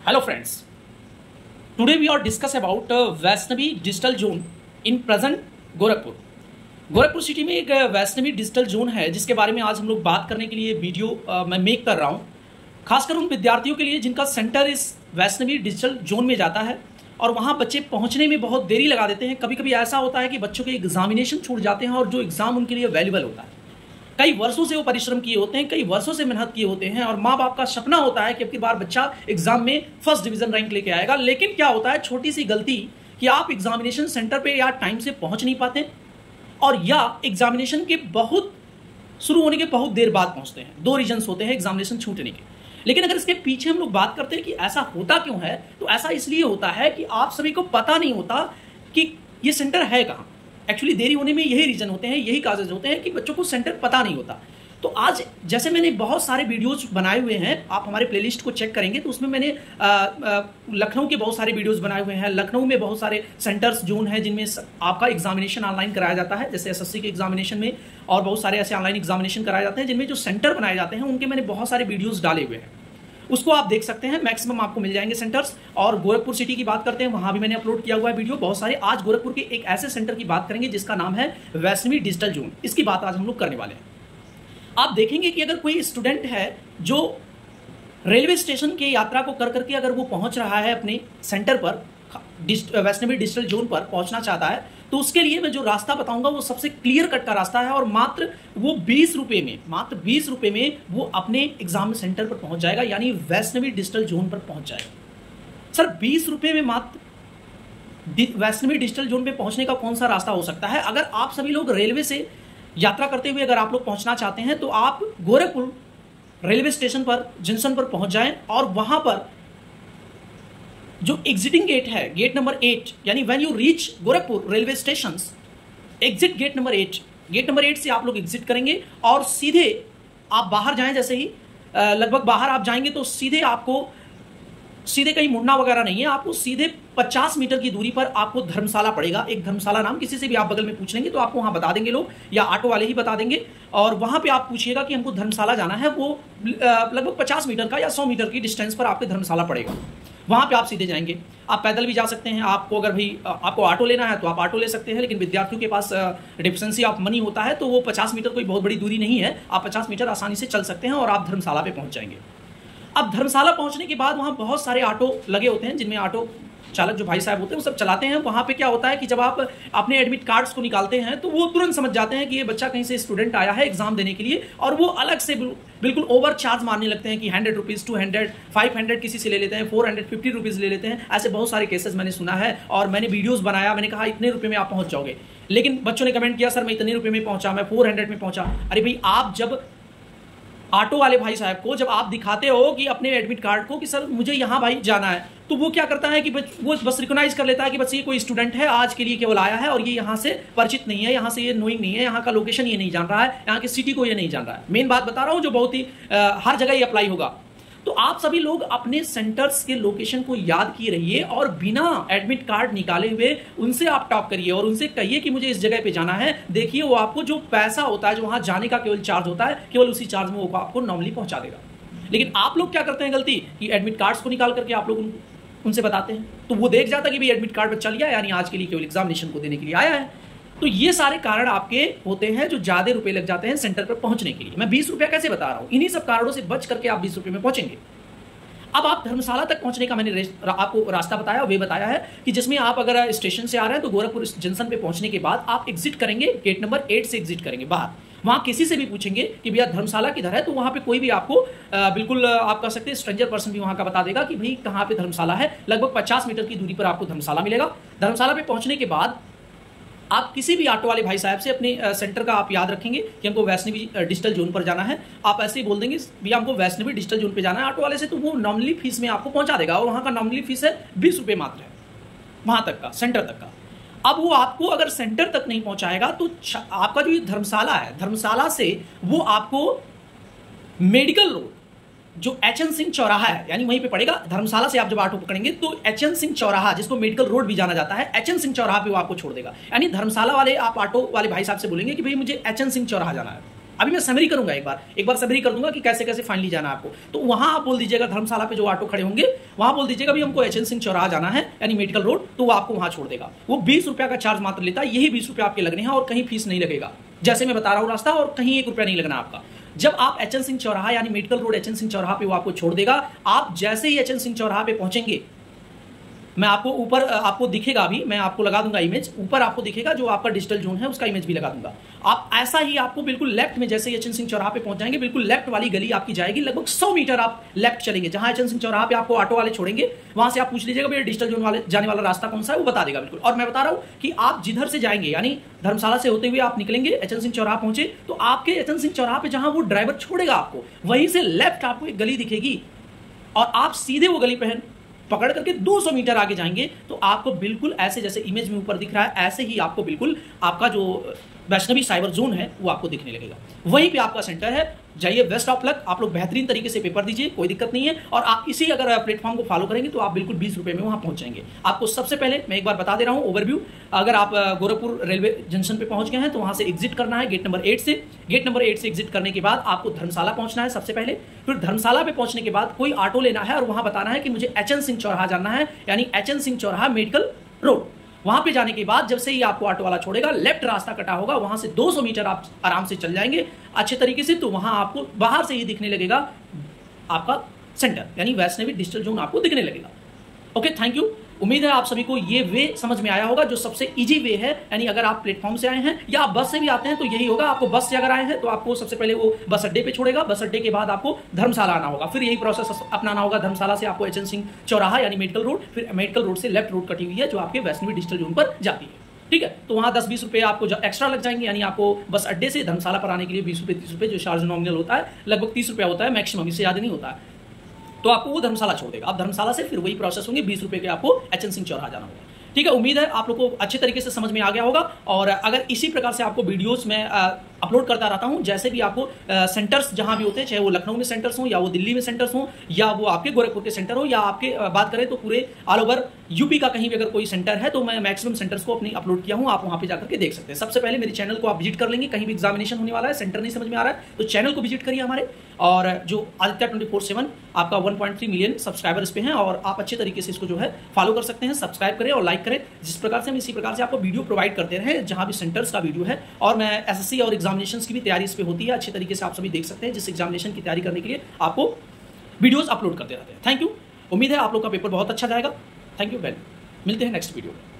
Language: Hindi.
Hello friends, today we are discuss about Vaishnavi digital zone in present Gorakhpur. Gorakhpur city में एक वैष्णवी डिजिटल जोन है जिसके बारे में आज हम लोग बात करने के लिए वीडियो मैं मेक कर रहा हूँ। खासकर उन विद्यार्थियों के लिए जिनका सेंटर इस वैष्णवी डिजिटल जोन में जाता है और वहाँ बच्चे पहुँचने में बहुत देरी लगा देते हैं। कभी कभी ऐसा होता है कि बच्चों के एग्जामिनेशन छूट जाते हैं और जो एग्ज़ाम उनके लिए वैल्यूबल होता है, कई वर्षों से वो परिश्रम किए होते हैं, कई वर्षों से मेहनत किए होते हैं और माँ बाप का सपना होता है कि अब की बार बच्चा एग्जाम में फर्स्ट डिवीजन रैंक लेके आएगा। लेकिन क्या होता है, छोटी सी गलती कि आप एग्जामिनेशन सेंटर पे या टाइम से पहुंच नहीं पाते और या एग्जामिनेशन के बहुत शुरू होने के बहुत देर बाद पहुंचते हैं। दो रीजंस होते हैं एग्जामिनेशन छूटने के। लेकिन अगर इसके पीछे हम लोग बात करते हैं कि ऐसा होता क्यों है, तो ऐसा इसलिए होता है कि आप सभी को पता नहीं होता कि ये सेंटर है कहाँ। एक्चुअली देरी होने में यही रीजन होते हैं, यही काजेज होते हैं कि बच्चों को सेंटर पता नहीं होता। तो आज जैसे मैंने बहुत सारे वीडियोस बनाए हुए हैं, आप हमारे प्लेलिस्ट को चेक करेंगे तो उसमें मैंने लखनऊ के बहुत सारे वीडियोस बनाए हुए हैं। लखनऊ में बहुत सारे सेंटर्स जोन है जिनमें आपका एग्जामिनेशन ऑनलाइन कराया जाता है, जैसे एसएससी के एग्जामिनेशन में और बहुत सारे ऐसे ऑनलाइन एग्जामिनेशन कराए जाते हैं जिनमें जो सेंटर बनाए जाते हैं उनके मैंने बहुत सारे वीडियोज डाले हुए हैं। उसको आप देख सकते हैं, मैक्सिमम आपको मिल जाएंगे सेंटर्स। और गोरखपुर सिटी की बात करते हैं, वहां भी मैंने अपलोड किया हुआ है वीडियो बहुत सारे। आज गोरखपुर के एक ऐसे सेंटर की बात करेंगे जिसका नाम है वैष्णवी डिजिटल जोन। इसकी बात आज हम लोग करने वाले हैं। आप देखेंगे कि अगर कोई स्टूडेंट है जो रेलवे स्टेशन की यात्रा को कर करके अगर वो पहुंच रहा है अपने सेंटर पर, वैष्णवी डिजिटल जोन पर पहुंचना चाहता है, तो उसके लिए मैं जो रास्ता बताऊंगा वो सबसे क्लियर कट का रास्ता है और मात्र वो 20 रुपए में वो अपने एग्जाम सेंटर पर पहुंच जाएगा, यानी वैष्णवी डिजिटल जोन पर पहुंच जाएगा। सर 20 रुपए में मात्र वैष्णवी डिजिटल जोन पे पहुंचने का कौन सा रास्ता हो सकता है? अगर आप सभी लोग रेलवे से यात्रा करते हुए अगर आप लोग पहुंचना चाहते हैं तो आप गोरखपुर रेलवे स्टेशन पर जंक्शन पर पहुंच जाएं और वहां पर जो एग्जिटिंग गेट है, गेट नंबर 8, यानी when you reach Gorakhpur railway station, exit gate number 8 से आप लोग एग्जिट करेंगे और सीधे आप बाहर जाएं। जैसे ही लगभग बाहर आप जाएंगे तो सीधे कहीं मुड़ना वगैरह नहीं है, आपको सीधे 50 मीटर की दूरी पर आपको धर्मशाला पड़ेगा। एक धर्मशाला नाम, किसी से भी आप बगल में पूछ लेंगे तो आपको वहां बता देंगे लोग, या ऑटो वाले ही बता देंगे। और वहां पे आप पूछिएगा कि हमको धर्मशाला जाना है, वो लगभग 50 मीटर का या 100 मीटर की डिस्टेंस पर आपके धर्मशाला पड़ेगा। वहां पे आप सीधे जाएंगे। आप पैदल भी जा सकते हैं, आपको अगर भी आपको ऑटो लेना है तो आप ऑटो ले सकते हैं, लेकिन विद्यार्थियों के पास डिफिशेंसी ऑफ मनी होता है तो वो 50 मीटर कोई बहुत बड़ी दूरी नहीं है, आप 50 मीटर आसानी से चल सकते हैं और आप धर्मशाला पे पहुंच जाएंगे। अब धर्मशाला पहुंचने के बाद वहां बहुत सारे ऑटो लगे होते हैं जिनमें ऑटो चालक जो भाई साहब होते हैं वो सब चलाते हैं। वहां पे क्या होता है कि जब आप अपने एडमिट कार्ड्स को निकालते हैं तो वो तुरंत समझ जाते हैं कि ये बच्चा कहीं से स्टूडेंट आया है एग्जाम देने के लिए, और वो अलग से बिल्कुल ओवर चार्ज मारने लगते हैं कि 100 रुपीज़, 200, 500 किसी से ले लेते हैं, 450 रुपीज़ ले लेते हैं। ऐसे बहुत सारे केसेस मैंने सुना है और मैंने वीडियोज़ बनाया, मैंने कहा इतने रुपये में आप पहुंच जाओगे, लेकिन बच्चों ने कमेंट किया सर मैं इतने रुपये में पहुंचा, मैं 400 में पहुंचा। अरे भाई, आप जब ऑटो वाले भाई साहब को जब आप दिखाते हो कि अपने एडमिट कार्ड को कि सर मुझे यहाँ भाई जाना है, तो वो क्या करता है कि वो बस रिकॉग्नाइज कर लेता है कि बस ये कोई स्टूडेंट है, आज के लिए केवल आया है और ये यहाँ से परिचित नहीं है, यहाँ से ये नोइंग नहीं है, यहाँ का लोकेशन ये नहीं जान रहा है, यहाँ की सिटी को ये नहीं जान रहा है। मेन बात बता रहा हूँ जो बहुत ही हर जगह ये अप्लाई होगा। तो आप सभी लोग अपने सेंटर्स के लोकेशन को याद किए रहिए और बिना एडमिट कार्ड निकाले हुए उनसे आप टॉक करिए और उनसे कहिए कि मुझे इस जगह पे जाना है। देखिए वो आपको जो पैसा होता है, जो वहां जाने का केवल चार्ज होता है, केवल उसी चार्ज में वो आपको नॉर्मली पहुंचा देगा। लेकिन आप लोग क्या करते हैं गलती कि एडमिट कार्ड्स को निकाल करके आप लोग उनसे बताते हैं, तो वो देख जाता कि भाई एडमिट कार्ड बच्चा लिया, यानी आज के लिए केवल एग्जामिनेशन को देने के लिए आया है। तो ये सारे कारण आपके होते हैं जो ज्यादा रुपए लग जाते हैं सेंटर पर पहुंचने के लिए। मैं 20 रुपया कैसे बता रहा हूं, इन्हीं सब कारणों से बच करके आप 20 रुपये में पहुंचेंगे। अब आप धर्मशाला तक पहुंचने का मैंने आपको रास्ता बताया, वे बताया है कि जिसमें आप अगर स्टेशन से आ रहे हैं तो गोरखपुर जंक्शन पे पहुंचने के बाद आप एग्जिट करेंगे, गेट नंबर 8 से एग्जिट करेंगे बाहर। वहां किसी से भी पूछेंगे कि भैया धर्मशाला किधर है, तो वहां पे कोई भी आपको बिल्कुल आप कह सकते हैं स्ट्रेंजर पर्सन भी वहां का बता देगा कि भाई कहाँ पे धर्मशाला है। लगभग 50 मीटर की दूरी पर आपको धर्मशाला मिलेगा। धर्मशाला पे पहुंचने के बाद आप किसी भी ऑटो वाले भाई साहब से अपने सेंटर का आप याद रखेंगे कि हमको वैष्णवी डिजिटल जोन पर जाना है। आप ऐसे ही बोल देंगे भैया हमको वैष्णवी डिजिटल जोन पे जाना है ऑटो वाले से, तो वो नॉर्मली फीस में आपको पहुंचा देगा और वहाँ का नॉर्मली फीस है 20 रुपये मात्र है वहाँ तक का, सेंटर तक का। अब वो आपको अगर सेंटर तक नहीं पहुँचाएगा तो आपका जो ये धर्मशाला है, धर्मशाला से वो आपको मेडिकल रोड जो एचएन सिंह चौराहा है, यानी वहीं पे पड़ेगा। धर्मशाला से आप जब ऑटो पकड़ेंगे तो एचएन सिंह चौराहा, जिसको मेडिकल रोड भी जाना जाता है, एचएन सिंह चौराहा पे वो आपको छोड़ देगा। यानी धर्मशाला वाले आप ऑटो वाले भाई साहब से बोलेंगे कि भाई मुझे एचएन सिंह चौराहा जाना है, अभी मैं समरी करूंगा, एक बार समरी कर दूंगा कि कैसे कैसे फाइनली जाना है आपको। तो वहां आप बोल दीजिएगा धर्मशाला पे जो ऑटो खड़े होंगे वहां बोल दीजिएगा भाई हमको एचएन सिंह चौराहा जाना है यानी मेडिकल रोड, तो वो आपको वहां छोड़ देगा। वो 20 रुपया का चार्ज मात्र लेता है, यही 20 रुपया आपके लगने हैं और कहीं फीस नहीं लगेगा, जैसे मैं बता रहा हूं रास्ता, और कहीं 1 रुपया नहीं लगना आपका। जब आप एचएन सिंह चौराहा यानी मेडिकल रोड एचएन सिंह चौराहा पे वो आपको छोड़ देगा। आप जैसे ही एचएन सिंह चौराहा पे पहुंचेंगे, मैं आपको ऊपर आपको दिखेगा, अभी मैं आपको लगा दूंगा इमेज, ऊपर आपको दिखेगा जो आपका डिजिटल जोन है उसका इमेज भी लगा दूंगा। आप ऐसा ही आपको बिल्कुल लेफ्ट में, जैसे एचएन सिंह चौराहा पे पहुंच जाएंगे, बिल्कुल लेफ्ट वाली गली आपकी जाएगी, लगभग 100 मीटर आप लेफ्ट चलेंगे, जहां एचएन सिंह चौराहा पे आपको ऑटो वाले छोड़ेंगे, वहां से आप पूछ लीजिएगा भैया डिजिटल जोन वाले जाने वाला रास्ता कौन सा है, वो बता देगा बिल्कुल। और मैं बता रहा हूं कि आप जिधर से जाएंगे यानी धर्मशाला से होते हुए आप निकलेंगे, एचएन सिंह चौराहा पहुंचे तो आपके एचएन सिंह चौराहा पे जहां वो ड्राइवर छोड़ेगा आपको, वहीं से लेफ्ट आपको एक गली दिखेगी और आप सीधे वो गली पकड़ करके 200 मीटर आगे जाएंगे तो आपको बिल्कुल ऐसे जैसे इमेज में ऊपर दिख रहा है, ऐसे ही आपको बिल्कुल आपका जो वैष्णवी साइबर जोन है वो आपको दिखने लगेगा। वहीं पे आपका सेंटर है, जाइए बेस्ट ऑफ लक, आप लोग बेहतरीन तरीके से पेपर दीजिए, कोई दिक्कत नहीं है। और आप इसी अगर प्लेटफॉर्म को फॉलो करेंगे तो आप बिल्कुल 20 रुपए में वहां पहुंच जाएंगे। आपको सबसे पहले मैं एक बार बता दे रहा हूं ओवरव्यू, अगर आप गोरखपुर रेलवे जंक्शन पे पहुंच गए हैं तो वहां से एग्जिट करना है गेट नंबर 8 से। गेट नंबर 8 से एग्जिट करने के बाद आपको धर्मशाला पहुंचना है सबसे पहले। फिर धर्मशाला पे पहुंचने के बाद कोई ऑटो लेना है और वहां बताना है कि मुझे एचएन सिंह चौराहा जाना है, यानी एचएन सिंह चौराहा मेडिकल रोड। वहां पे जाने के बाद जब से ही आपको ऑटो वाला छोड़ेगा, लेफ्ट रास्ता कटा होगा, वहां से 200 मीटर आप आराम से चल जाएंगे अच्छे तरीके से, तो वहां आपको बाहर से ही दिखने लगेगा आपका सेंटर यानी वैष्णवी डिजिटल जोन आपको दिखने लगेगा। Okay, thank you. उम्मीद है आप सभी को ये वे समझ में आया होगा जो सबसे इजी वे है, यानी अगर आप प्लेटफॉर्म से आए हैं या आप बस से भी आते हैं तो यही होगा। आपको बस से अगर आए हैं तो आपको सबसे पहले वो बस अड्डे पे छोड़ेगा, बस अड्डे के बाद आपको धर्मशाला आना होगा, फिर यही प्रोसेस अपनाना होगा। धर्मशाला से आपको एचएन सिंह चौराहा यानी मेडिकल रोड, फिर मेडिकल रोड से लेफ्ट रोड कटी हुई है जो आपके वैष्णवी डिजिटल जोन पर जाती है। ठीक है, तो वहां 10-20 रुपए आपको एक्स्ट्रा लग जाएंगे, यानी आपको बस अड्डे से धर्मशाला पर आने के लिए 20 रुपए 30 रुपए जो चार्ज नॉमिनल होता है, लगभग 30 रुपया होता है मैक्सिमम, इससे ज्यादा नहीं होता है। तो आपको वो धर्मशाला छोड़ देगा। आप धर्मशाला से फिर वही प्रोसेस होंगे, 20 रुपए के आपको एचएन सिंह चौराहा जाना होगा। ठीक है, उम्मीद है आप लोग को अच्छे तरीके से समझ में आ गया होगा। और अगर इसी प्रकार से आपको वीडियोस में अपलोड करता रहता हूं, जैसे भी आपको सेंटर्स जहां भी होते हैं, चाहे वो लखनऊ में सेंटर्स हो या वो दिल्ली में सेंटर्स हो या वो आपके गोरखपुर के सेंटर हो या आपके बात करें तो पूरे ऑल ओवर यूपी का कहीं भी अगर कोई सेंटर है तो मैं मैक्सिमम सेंटर्स को अपनी अपलोड किया हूं, आप वहां पे जाकर के देख सकते हैं। सबसे पहले मेरे चैनल को आप विजिट कर लेंगे, कहीं भी एग्जामिनेशन होने वाला है, सेंटर नहीं समझ में आ रहा है तो चैनल को विजिट करिए हमारे। और जो आदित्य 24/7 आपका 1.3 मिलियन सब्सक्राइबर इस पे हैं और आप अच्छे तरीके से इसको जो है फॉलो कर सकते हैं, सब्सक्राइब करें और लाइक करें। जिस प्रकार से हम इसी प्रकार से आपको वीडियो प्रोवाइड करते रहे जहां भी सेंटर्स का वीडियो है, और मैं एसएससी और एग्जामिनेशंस की भी तैयारी इस पे होती है, अच्छे तरीके से आप सभी देख सकते हैं, जिस एग्जामिनेशन की तैयारी करने के लिए आपको वीडियोस अपलोड करते रहते हैं। थैंक यू, उम्मीद है आप लोग का पेपर बहुत अच्छा जाएगा। थैंक यू, वेल मिलते हैं नेक्स्ट वीडियो में।